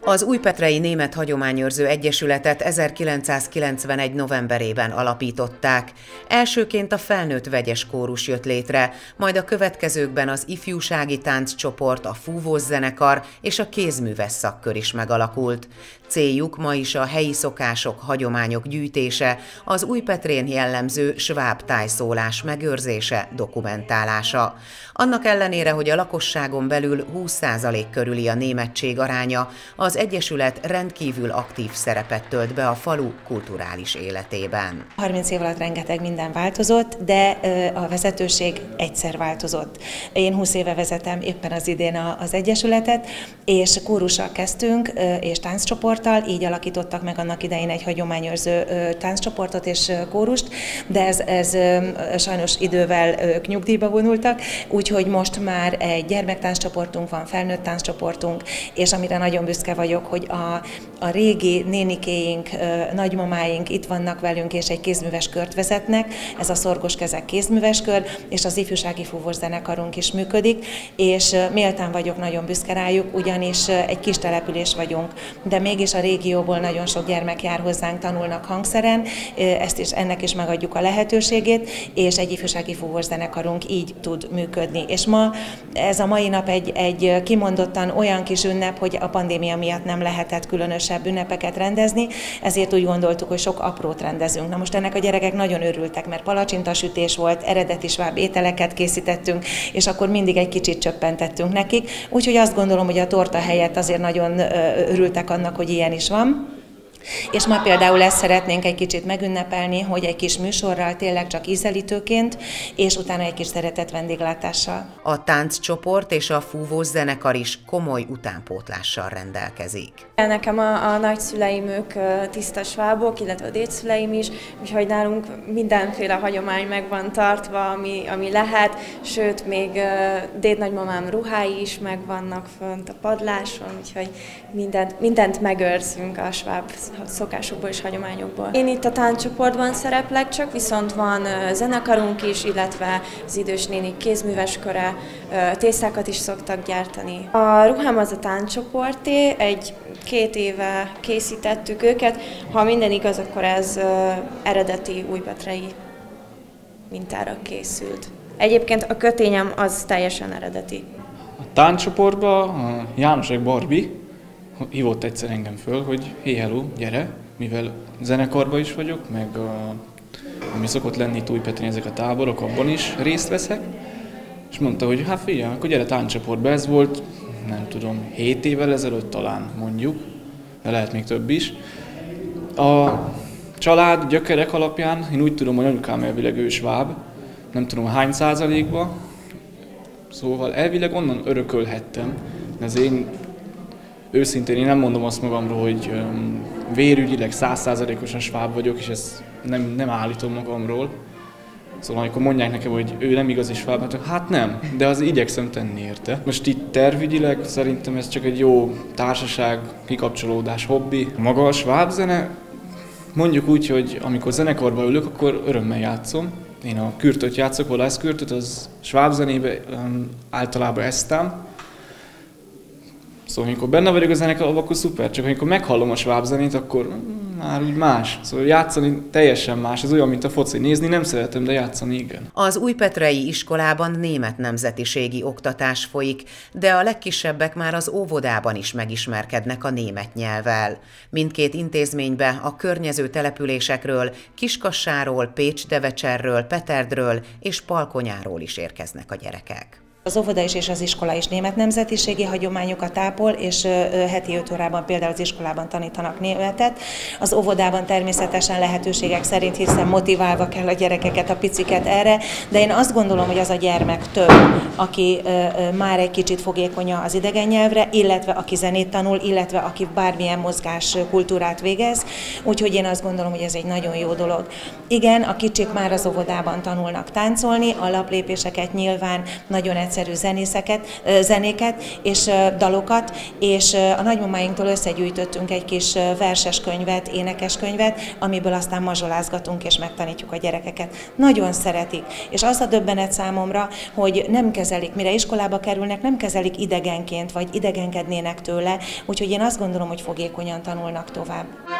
Az Újpetrei Német Hagyományőrző Egyesületet 1991. novemberében alapították. Elsőként a felnőtt vegyes kórus jött létre, majd a következőkben az ifjúsági tánccsoport, a fúvós zenekar és a kézműves szakkör is megalakult. Céljuk ma is a helyi szokások, hagyományok gyűjtése, az Újpetrén jellemző sváb tájszólás megőrzése, dokumentálása. Annak ellenére, hogy a lakosságon belül 20% körüli a németség aránya, az Egyesület rendkívül aktív szerepet tölt be a falu kulturális életében. 30 év alatt rengeteg minden változott, de a vezetőség egyszer változott. Én 20 éve vezetem éppen az idén az Egyesületet, és kórussal kezdtünk, és tánccsoporttal, így alakítottak meg annak idején egy hagyományőrző tánccsoportot és kórust, de ez sajnos idővel ők nyugdíjba vonultak, úgyhogy most már egy gyermektánccsoportunk van, felnőtt tánccsoportunk, és amire nagyon büszke vagyok, hogy a régi nénikéink, nagymamáink itt vannak velünk, és egy kézműves kört vezetnek, ez a Szorgos Kezek kézműves kör, és az ifjúsági fúvós zenekarunk is működik, és méltán vagyok nagyon büszke rájuk, ugyanis egy kis település vagyunk, de mégis a régióból nagyon sok gyermek jár hozzánk, tanulnak hangszeren, ennek is megadjuk a lehetőségét, és egy ifjúsági fúvós zenekarunk így tud működni. És ma ez a mai nap egy kimondottan olyan kis ünnep, hogy a pandémia miatt nem lehetett különösebb ünnepeket rendezni, ezért úgy gondoltuk, hogy sok aprót rendezünk. Na most ennek a gyerekek nagyon örültek, mert palacsintasütés volt, eredeti sváb ételeket készítettünk, és akkor mindig egy kicsit csöppentettünk nekik. Úgyhogy azt gondolom, hogy a torta helyett azért nagyon örültek annak, hogy ilyen is van. És ma például ezt szeretnénk egy kicsit megünnepelni, hogy egy kis műsorral, tényleg csak ízelítőként, és utána egy kis szeretett vendéglátással. A tánccsoport és a fúvós zenekar is komoly utánpótlással rendelkezik. Nekem a nagyszüleim ők tiszta svábok, illetve a dédszüleim is, úgyhogy nálunk mindenféle hagyomány meg van tartva, ami lehet, sőt, még dédnagymamám ruhái is megvannak fönt a padláson, úgyhogy mindent megőrzünk a sváb szokásokból és hagyományokból. Én itt a tánccsoportban szereplek csak, viszont van zenekarunk is, illetve az idős nénik kézműves köre, tésztákat is szoktak gyártani. A ruhám az a tánccsoporté, 2 éve készítettük őket, ha minden igaz, akkor ez eredeti újpetrei mintára készült. Egyébként a kötényem az teljesen eredeti. A tánccsoportban Jánosek Barbi hívott egyszer engem föl, hogy hey, hello, gyere, mivel zenekarban is vagyok, meg ami szokott lenni itt Újpetrén ezek a táborok, abban is részt veszek, és mondta, hogy hát figyelj, akkor gyere tánccsoportba. Ez volt, nem tudom, 7 évvel ezelőtt talán mondjuk, de lehet még több is. A család gyökerek alapján én úgy tudom, hogy anyukám elvileg ő sváb, nem tudom hány százalékban, szóval elvileg onnan örökölhettem, de az én őszintén én nem mondom azt magamról, hogy vérügyileg 100%-osan sváb vagyok, és ezt nem állítom magamról. Szóval amikor mondják nekem, hogy ő nem igazi sváb, hát nem, de az igyekszem tenni érte. Most itt tervügyileg szerintem ez csak egy jó társaság, kikapcsolódás, hobbi. Maga a sváb zene, mondjuk úgy, hogy amikor zenekarba ülök, akkor örömmel játszom. Én a kürtöt játszok, valászkürtöt, az sváb zenébe általában eztám. Szóval amikor benne vagyok a zenekarban, akkor szuper, csak amikor meghallom a sváb zenét, akkor már úgy más. Szóval játszani teljesen más, ez olyan, mint a foci. Nézni nem szeretem, de játszani igen. Az újpetrei iskolában német nemzetiségi oktatás folyik, de a legkisebbek már az óvodában is megismerkednek a német nyelvvel. Mindkét intézménybe a környező településekről, Kiskassáról, Pécs-Devecserről, Peterdről és Palkonyáról is érkeznek a gyerekek. Az óvoda is és az iskola is német nemzetiségi hagyományokat ápol, és heti 5 órában például az iskolában tanítanak németet. Az óvodában természetesen lehetőségek szerint, hiszen motiválva kell a gyerekeket, a piciket erre, de én azt gondolom, hogy az a gyermek több, aki már egy kicsit fogékonya az idegen nyelvre, illetve aki zenét tanul, illetve aki bármilyen mozgás kultúrát végez, úgyhogy én azt gondolom, hogy ez egy nagyon jó dolog. Igen, a kicsik már az óvodában tanulnak táncolni, a alaplépéseket nyilván nagyon egyszerű népszerű zenéket és dalokat, és a nagymamáinktól összegyűjtöttünk egy kis verseskönyvet, énekeskönyvet, amiből aztán mazsolázgatunk és megtanítjuk a gyerekeket. Nagyon szeretik, és az a döbbenet számomra, hogy nem kezelik, mire iskolába kerülnek, nem kezelik idegenként, vagy idegenkednének tőle, úgyhogy én azt gondolom, hogy fogékonyan tanulnak tovább.